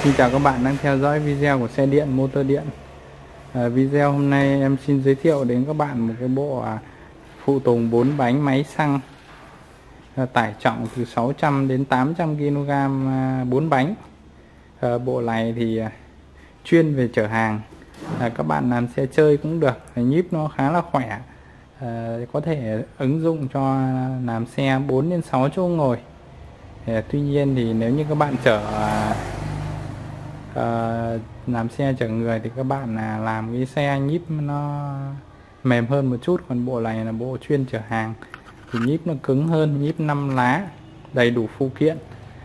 Xin chào các bạn đang theo dõi video của xe điện motor điện. Video hôm nay em xin giới thiệu đến các bạn một cái bộ phụ tùng 4 bánh máy xăng, tải trọng từ 600 đến 800 kg, 4 bánh. Bộ này thì chuyên về chở hàng, các bạn làm xe chơi cũng được, nhíp nó khá là khỏe, có thể ứng dụng cho làm xe 4 đến 6 chỗ ngồi. Tuy nhiên thì nếu như các bạn làm xe chở người thì các bạn làm cái xe nhíp nó mềm hơn một chút, còn bộ này là bộ chuyên chở hàng thì nhíp nó cứng hơn, nhíp 5 lá, đầy đủ phụ kiện.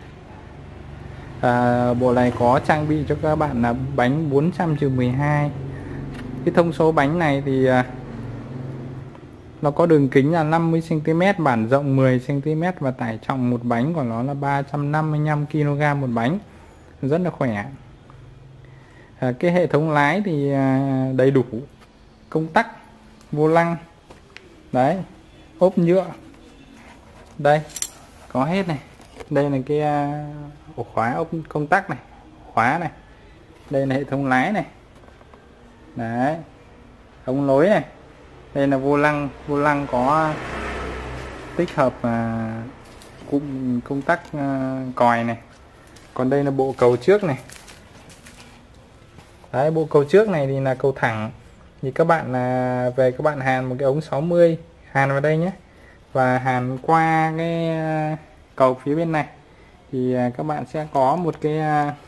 Bộ này có trang bị cho các bạn là bánh 400/12. Cái thông số bánh này thì nó có đường kính là 50 cm, bản rộng 10 cm và tải trọng một bánh của nó là 355 kg một bánh, rất là khỏe. Cái hệ thống lái thì đầy đủ, công tắc, vô lăng, đấy, ốp nhựa, đây có hết này. Đây là cái ổ khóa ốp công tắc này, khóa này, đây là hệ thống lái này, đấy, ống nối này, đây là vô lăng có tích hợp cụm công tắc còi này. Còn đây là bộ cầu trước này. Đấy, bộ cầu trước này thì là cầu thẳng, thì các bạn về các bạn hàn một cái ống 60 hàn vào đây nhé, và hàn qua cái cầu phía bên này thì các bạn sẽ có một cái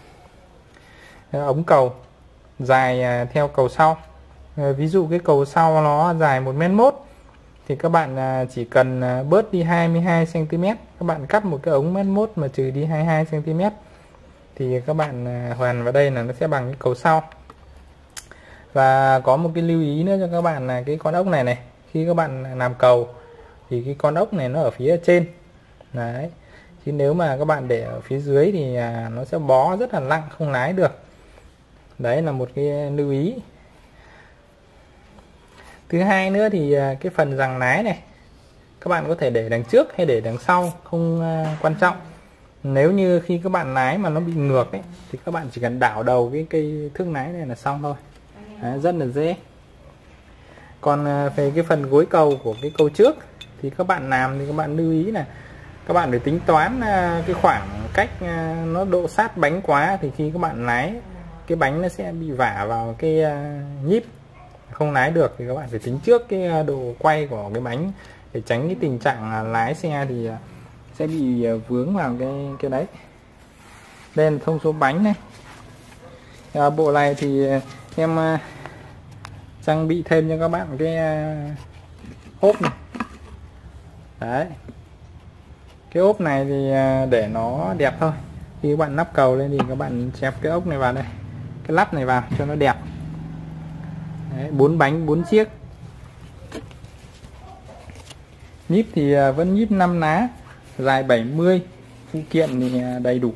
ống cầu dài theo cầu sau. Ví dụ cái cầu sau nó dài 1m1 thì các bạn chỉ cần bớt đi 22 cm, các bạn cắt một cái ống 1m1 mà trừ đi 22 cm thì các bạn hoàn vào đây là nó sẽ bằng cái cầu sau. Và có một cái lưu ý nữa cho các bạn là cái con ốc này này, khi các bạn làm cầu thì cái con ốc này nó ở phía trên đấy, chứ nếu mà các bạn để ở phía dưới thì nó sẽ bó rất là nặng, không lái được. Đấy là một cái lưu ý. Thứ hai nữa thì cái phần giằng lái này các bạn có thể để đằng trước hay để đằng sau, không quan trọng. Nếu như khi các bạn lái mà nó bị ngược ấy thì các bạn chỉ cần đảo đầu cái cây thước lái này là xong thôi. Đấy, rất là dễ. Còn về cái phần gối cầu của cái cầu trước thì các bạn làm thì các bạn lưu ý là các bạn phải tính toán cái khoảng cách nó độ sát bánh quá, thì khi các bạn lái cái bánh nó sẽ bị vả vào cái nhíp, không lái được. Thì các bạn phải tính trước cái độ quay của cái bánh để tránh cái tình trạng lái xe thì sẽ bị vướng vào cái đấy. Đây là thông số bánh này. Bộ này thì em trang bị thêm cho các bạn cái ốp này. Đấy, cái ốp này thì để nó đẹp thôi. Khi các bạn lắp cầu lên thì các bạn chép cái ốc này vào đây, cái lắp này vào cho nó đẹp. Đấy, 4 bánh 4 chiếc. Nhíp thì vẫn nhíp 5 lá, dài 70, phụ kiện thì đầy đủ.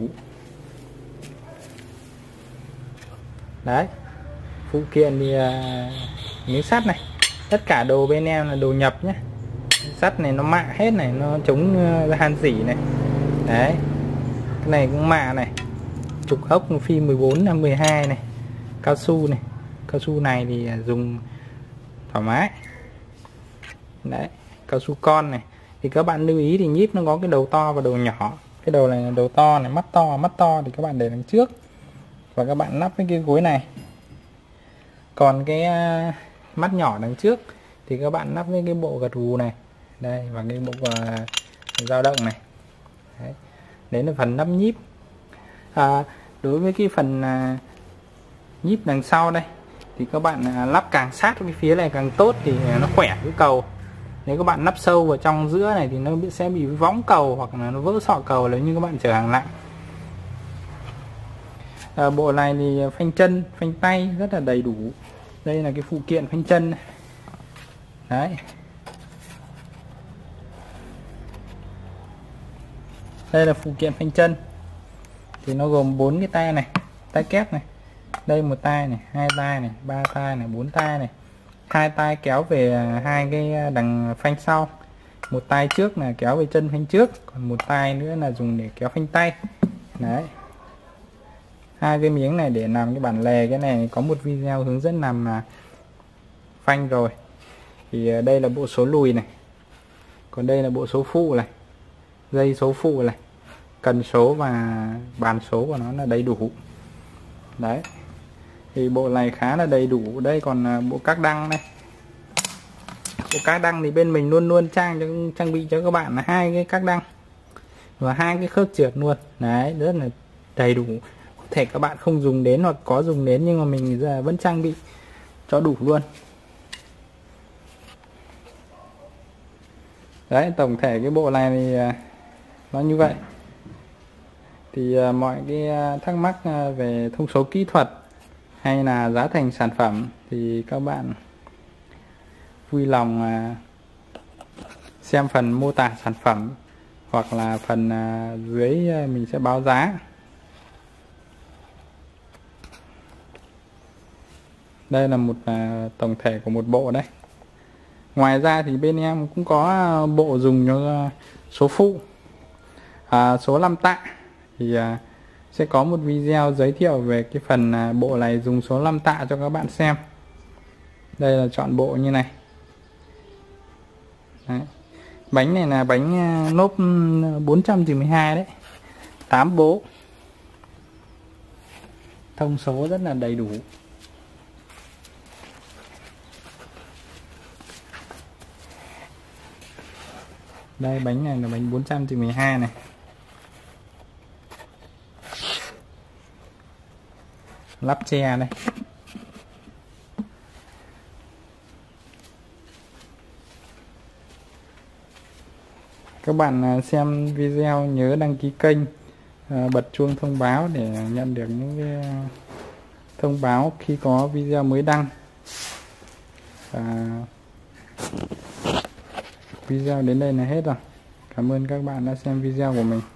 Đấy, phụ kiện thì miếng sắt này, tất cả đồ bên em là đồ nhập nhé. Sắt này nó mạ hết này, nó chống han rỉ này. Đấy, cái này cũng mạ này, trục ốc phi 14/12 này, cao su này, cao su này thì dùng thoải mái. Đấy, cao su con này. Thì các bạn lưu ý thì nhíp nó có cái đầu to và đầu nhỏ. Cái đầu này là đầu to này, mắt to thì các bạn để đằng trước và các bạn lắp với cái gối này. Còn cái mắt nhỏ đằng trước thì các bạn lắp với cái bộ gật gù này đây, và cái bộ dao động này. Đấy là phần lắp nhíp. Đối với cái phần nhíp đằng sau đây thì các bạn lắp càng sát cái phía này càng tốt thì nó khỏe cái cầu. Nếu các bạn lắp sâu vào trong giữa này thì nó sẽ bị võng cầu hoặc là nó vỡ sọ cầu nếu như các bạn chở hàng nặng. Bộ này thì phanh chân, phanh tay rất là đầy đủ. Đây là cái phụ kiện phanh chân này. Đấy, đây là phụ kiện phanh chân thì nó gồm 4 cái tay này, tay kép này, đây một tay này, 2 tay này, 3 tay này, 4 tay này, 2 tay kéo về 2 cái đằng phanh sau, một tay trước là kéo về chân phanh trước, còn một tay nữa là dùng để kéo phanh tay. Đấy, hai cái miếng này để làm cái bản lề. Cái này có một video hướng dẫn làm phanh rồi. Thì đây là bộ số lùi này, còn đây là bộ số phụ này, dây số phụ này, cần số và bàn số của nó là đầy đủ đấy. Thì bộ này khá là đầy đủ. Đây còn bộ các đăng này, bộ các đăng thì bên mình luôn luôn trang bị cho các bạn là hai cái các đăng và hai cái khớp trượt luôn đấy, rất là đầy đủ. Có thể các bạn không dùng đến hoặc có dùng đến, nhưng mà mình giờ vẫn trang bị cho đủ luôn đấy. Tổng thể cái bộ này thì nó như vậy. Thì mọi cái thắc mắc về thông số kỹ thuật hay là giá thành sản phẩm thì các bạn vui lòng xem phần mô tả sản phẩm hoặc là phần dưới mình sẽ báo giá. Đây là một tổng thể của một bộ đấy. Ngoài ra thì bên em cũng có bộ dùng cho số phụ, số 5 tạ. Thì sẽ có một video giới thiệu về cái phần bộ này dùng số 5 tạ cho các bạn xem. Đây là chọn bộ như này đấy. Bánh này là bánh lốp 492 đấy, 8 bố, thông số rất là đầy đủ. Đây bánh này là bánh 412 này. Lắp che đây. Các bạn xem video nhớ đăng ký kênh, bật chuông thông báo để nhận được những cái thông báo khi có video mới đăng. Video đến đây là hết rồi. Cảm ơn các bạn đã xem video của mình.